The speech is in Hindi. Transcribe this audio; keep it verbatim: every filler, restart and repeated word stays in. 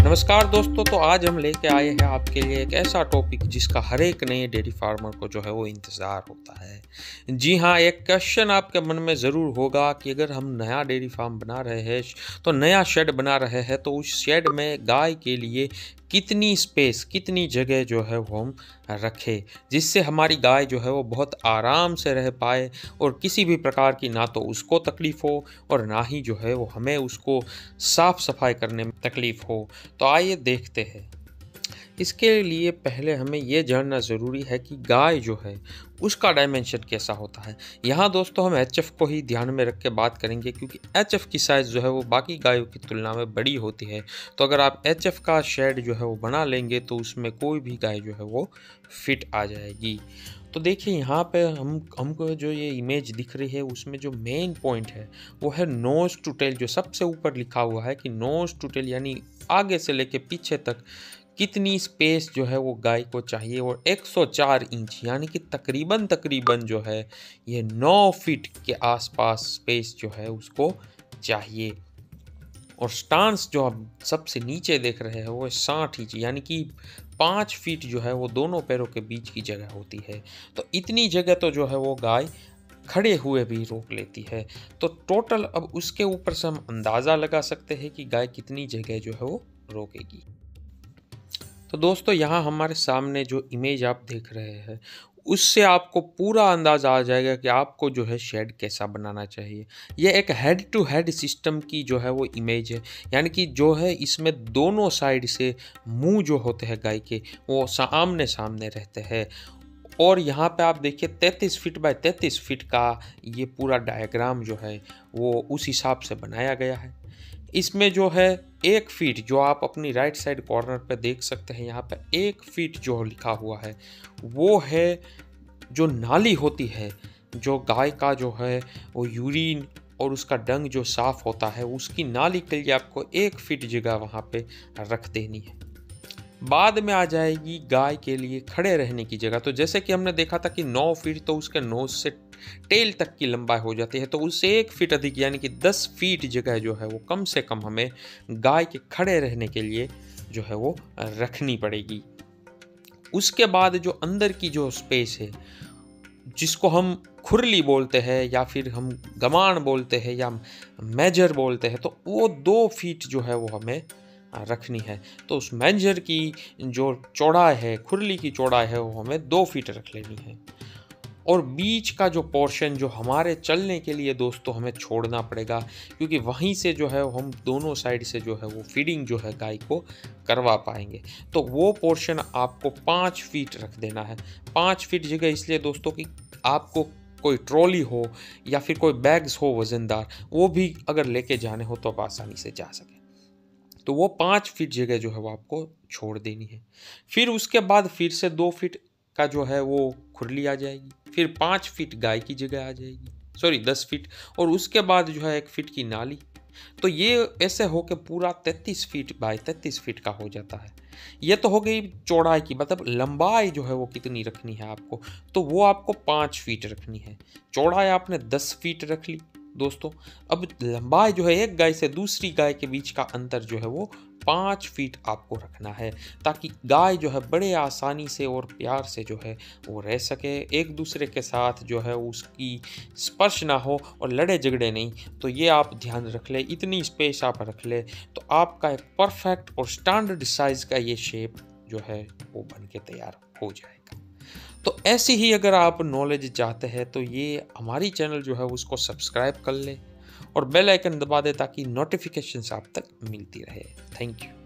नमस्कार दोस्तों, तो आज हम लेके आए हैं आपके लिए एक ऐसा टॉपिक जिसका हर एक नए डेयरी फार्मर को जो है वो इंतज़ार होता है। जी हाँ, एक क्वेश्चन आपके मन में ज़रूर होगा कि अगर हम नया डेयरी फार्म बना रहे हैं, तो नया शेड बना रहे हैं, तो उस शेड में गाय के लिए कितनी स्पेस, कितनी जगह जो है वो हम रखें, जिससे हमारी गाय जो है वो बहुत आराम से रह पाए और किसी भी प्रकार की ना तो उसको तकलीफ़ हो और ना ही जो है वो हमें उसको साफ़ सफाई करने में तकलीफ़ हो। तो आइए देखते हैं। इसके लिए पहले हमें ये जानना ज़रूरी है कि गाय जो है उसका डायमेंशन कैसा होता है। यहाँ दोस्तों हम एच एफ को ही ध्यान में रख के बात करेंगे, क्योंकि एच एफ की साइज़ जो है वो बाकी गायों की तुलना में बड़ी होती है। तो अगर आप एच एफ का शेड जो है वो बना लेंगे तो उसमें कोई भी गाय जो है वो फिट आ जाएगी। तो देखिए यहाँ पे हम हमको जो ये इमेज दिख रही है उसमें जो मेन पॉइंट है वो है नोज़ टू टेल। जो सबसे ऊपर लिखा हुआ है कि नोज़ टू टेल यानी आगे से लेके पीछे तक कितनी स्पेस जो है वो गाय को चाहिए, और एक सौ चार इंच यानी कि तकरीबन तकरीबन जो है ये नौ फीट के आसपास स्पेस जो है उसको चाहिए। और स्टांस जो आप सबसे नीचे देख रहे हैं वो साठ इंच यानी कि पाँच फीट जो है वो दोनों पैरों के बीच की जगह होती है। तो इतनी जगह तो जो है वो गाय खड़े हुए भी रोक लेती है। तो टोटल अब उसके ऊपर से हम अंदाज़ा लगा सकते हैं कि गाय कितनी जगह जो है वो रोकेगी। तो दोस्तों यहाँ हमारे सामने जो इमेज आप देख रहे हैं उससे आपको पूरा अंदाज़ा आ जाएगा कि आपको जो है शेड कैसा बनाना चाहिए। ये एक हेड टू हेड सिस्टम की जो है वो इमेज है, यानी कि जो है इसमें दोनों साइड से मुंह जो होते हैं गाय के वो आमने सामने रहते हैं। और यहाँ पे आप देखिए तैंतीस फीट बाय तैंतीस फीट का ये पूरा डायग्राम जो है वो उस हिसाब से बनाया गया है। इसमें जो है एक फीट जो आप अपनी राइट साइड कॉर्नर पे देख सकते हैं, यहाँ पे एक फीट जो लिखा हुआ है वो है जो नाली होती है, जो गाय का जो है वो यूरिन और उसका डंग जो साफ होता है उसकी नाली के लिए आपको एक फीट जगह वहाँ पे रख देनी है। बाद में आ जाएगी गाय के लिए खड़े रहने की जगह। तो जैसे कि हमने देखा था कि नौ फीट तो उसके नोज से टेल तक की लंबाई हो जाती है, तो उससे एक फीट अधिक यानी कि दस फीट जगह जो है वो कम से कम हमें गाय के खड़े रहने के लिए जो है वो रखनी पड़ेगी। उसके बाद जो अंदर की जो स्पेस है जिसको हम खुरली बोलते हैं या फिर हम गमान बोलते हैं या मेजर बोलते हैं, तो वो दो फीट जो है वो हमें रखनी है। तो उस मेंजर की जो चौड़ाई है, खुरली की चौड़ाई है, वो हमें दो फीट रख लेनी है। और बीच का जो पोर्शन जो हमारे चलने के लिए दोस्तों हमें छोड़ना पड़ेगा, क्योंकि वहीं से जो है हम दोनों साइड से जो है वो फीडिंग जो है गाय को करवा पाएंगे। तो वो पोर्शन आपको पाँच फीट रख देना है। पाँच फीट जगह इसलिए दोस्तों कि आपको कोई ट्रॉली हो या फिर कोई बैग्स हो वज़नदार, वो भी अगर लेके जाने हो तो आप आसानी से जा सकें। तो वो पाँच फीट जगह जो है वो आपको छोड़ देनी है। फिर उसके बाद फिर से दो फीट का जो है वो खुरली आ जाएगी, फिर पाँच फीट गाय की जगह आ जाएगी, सॉरी दस फीट, और उसके बाद जो है एक फीट की नाली। तो ये ऐसे हो के पूरा तैंतीस फीट बाय तैंतीस फीट का हो जाता है। ये तो हो गई चौड़ाई की, मतलब लंबाई जो है वो कितनी रखनी है आपको, तो वो आपको पाँच फीट रखनी है। चौड़ाई आपने दस फीट रख ली दोस्तों। अब लंबाई जो है एक गाय से दूसरी गाय के बीच का अंतर जो है वो पाँच फीट आपको रखना है, ताकि गाय जो है बड़े आसानी से और प्यार से जो है वो रह सके, एक दूसरे के साथ जो है उसकी स्पर्श ना हो और लड़े झगड़े नहीं। तो ये आप ध्यान रख ले, इतनी स्पेस आप रख ले तो आपका एक परफेक्ट और स्टैंडर्ड साइज़ का ये शेप जो है वो बन के तैयार हो जाएगा। तो ऐसी ही अगर आप नॉलेज चाहते हैं तो ये हमारी चैनल जो है उसको सब्सक्राइब कर लें और बेल आइकन दबा दें ताकि नोटिफिकेशंस आप तक मिलती रहे। Thank you.